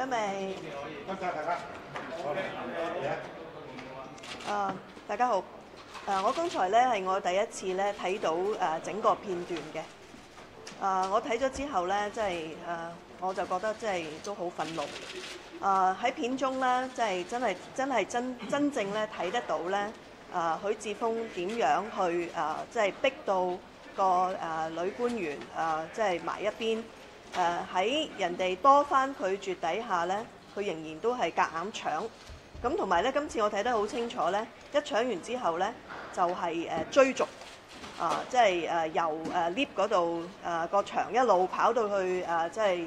未？ 多謝大家。 大家好。我剛才咧係我第一次咧睇到整個片段嘅。我睇咗之後咧，即係我就覺得即係都好憤怒。喺片中咧，即係真正咧睇得到咧，許智峰點樣去即係逼到個女官員即係埋一邊。喺人哋多番拒絕底下咧，佢仍然都係夾硬搶。咁同埋咧，今次我睇得好清楚咧，一搶完之後咧，就係追逐，即係由lift 嗰度個牆一路跑到去即係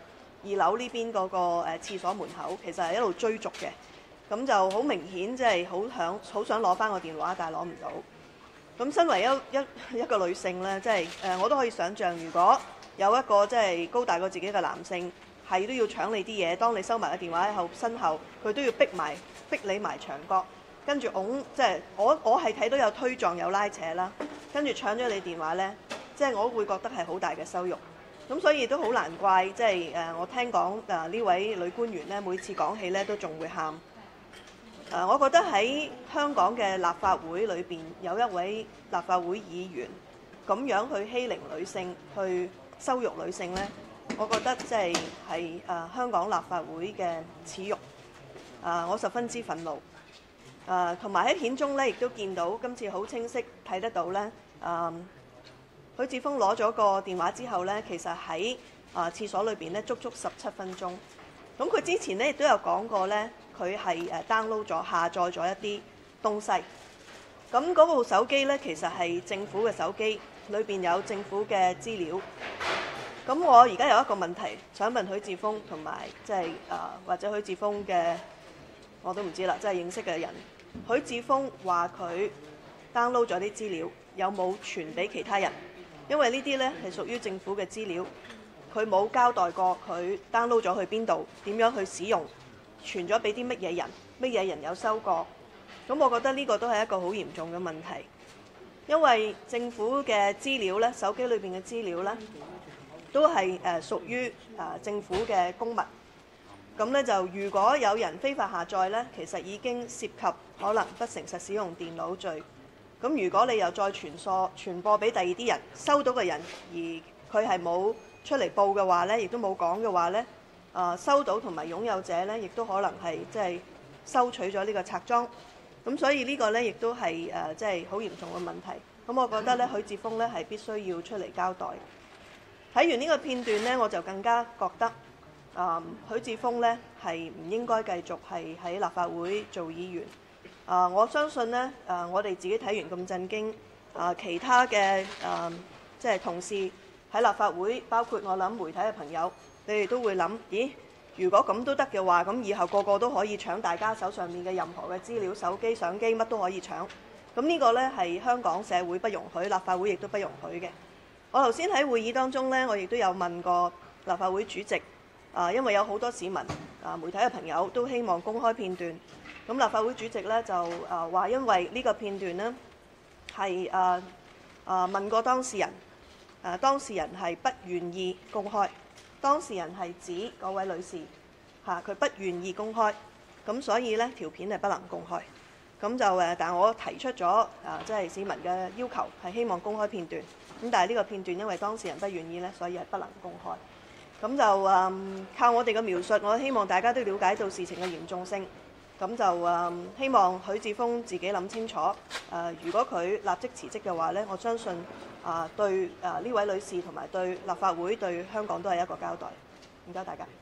2樓呢邊嗰個廁所門口，其實係一路追逐嘅。咁就好明顯，即係好想攞翻個電話，但係攞唔到。咁身為一個女性咧，即係我都可以想像，如果有一個即係高大過自己嘅男性，係都要搶你啲嘢。當你收埋個電話喺身後，佢都要逼你埋牆角，跟住即係我係睇到有推撞有拉扯啦，跟住搶咗你電話呢，即係我會覺得係好大嘅羞辱。咁所以都好難怪，即係我聽講呢位女官員呢，每次講起呢都仲會喊。我覺得喺香港嘅立法會裏邊有一位立法會議員咁樣去欺凌女性，去羞辱女性呢，我覺得即係香港立法會嘅恥辱。我十分之憤怒。同埋喺片中呢，亦都見到今次好清晰睇得到呢。許智峰攞咗個電話之後呢，其實喺廁所裏邊呢足足17分鐘。咁佢之前呢亦都有講過呢，佢係download 咗下載咗一啲東西。咁嗰部手機呢，其實係政府嘅手機，裏邊有政府嘅資料。咁我而家有一個問題想問許智峰同埋即係或者許智峰嘅我都唔知啦，即係認識嘅人。許智峰話佢 download 咗啲資料，有冇傳俾其他人？因為呢啲呢係屬於政府嘅資料，佢冇交代過佢 download 咗去邊度，點樣去使用，傳咗俾啲乜嘢人，乜嘢人有收過。咁我覺得呢個都係一個好嚴重嘅問題，因為政府嘅資料呢，手機裏邊嘅資料呢，都係屬於政府嘅公物。咁呢，就如果有人非法下載呢，其實已經涉及可能不誠實使用電腦罪。咁如果你又再傳播俾第二啲人，收到嘅人而佢係冇出嚟報嘅話呢，亦都冇講嘅話呢，收到同埋擁有者呢，亦都可能係即係收取咗呢個賊贓。咁所以呢個呢，亦都係即係好嚴重嘅問題。咁我覺得呢，許智峰呢係必須要出嚟交代。睇完呢個片段呢，我就更加覺得許智峰呢係唔應該繼續係喺立法會做議員。我相信呢，我哋自己睇完咁震驚，其他嘅即係同事喺立法會，包括我諗媒體嘅朋友，你哋都會諗，咦？如果咁都得嘅話，咁以後個個都可以搶大家手上面嘅任何嘅資料、手機、相機，乜都可以搶。咁呢個呢係香港社會不容許，立法會亦都不容許嘅。我頭先喺會議當中呢，我亦都有問過立法會主席，因為有好多市民、媒體嘅朋友都希望公開片段。咁立法會主席呢就話，因為呢個片段呢係問過當事人，當事人係不願意公開。當事人係指嗰位女士，佢不願意公開，咁所以呢條片係不能公開。咁就但我提出咗即係市民嘅要求，係希望公開片段。咁但係呢個片段因為當事人不願意呢，所以係不能公開。咁就靠我哋嘅描述，我希望大家都了解到事情嘅嚴重性。咁就希望許智峰自己諗清楚。如果佢立即辭職嘅話呢，我相信對呢位女士同埋對立法會、對香港都係一個交代。唔該大家。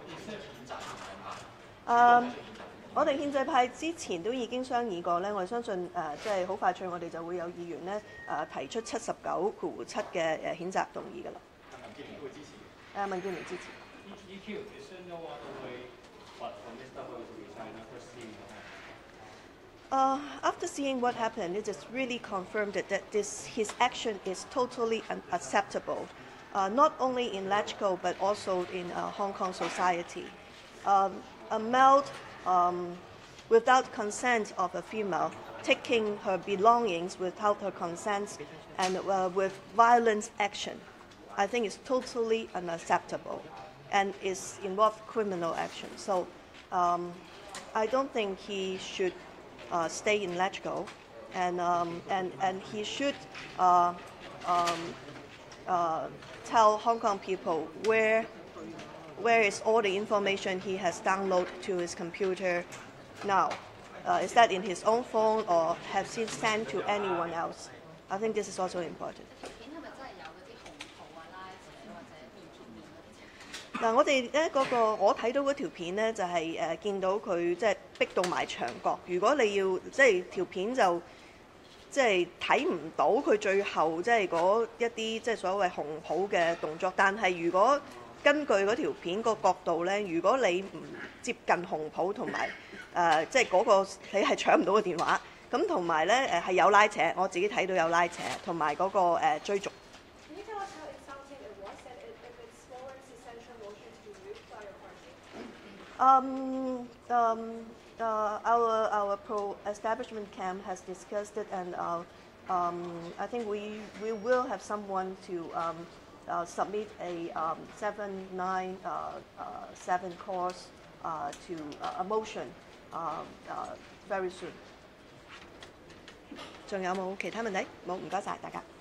我哋憲制派之前都已經商議過呢，我哋相信即係好快脆，我哋就會有議員呢提出79(7)嘅譴責動議㗎啦。民建聯會支持。民建聯支持。After seeing what happened, it is really confirmed that his action is totally unacceptable, not only in LegCo but also in Hong Kong society. A male, without consent of a female, taking her belongings without her consent and with violent action, I think is totally unacceptable. and is involved criminal action. So I don't think he should stay in LegCo, and he should tell Hong Kong people where is all the information he has downloaded to his computer now. Is that in his own phone or has he sent to anyone else? I think this is also important. 嗱，我哋咧我睇到嗰條片咧，就係見到佢即係逼到埋牆角。如果你要即係條片就即係睇唔到佢最後即係嗰一啲即係所謂紅袍嘅動作，但係如果根據嗰條片個角度咧，如果你唔接近紅袍同埋即係嗰個你係搶唔到個電話，咁同埋咧係有拉扯，我自己睇到有拉扯，同埋嗰個追逐。Our pro-establishment camp has discussed it, and I think we will have someone to submit a 797 course to a motion very soon. 仲有冇其他問題？冇，唔該晒大家。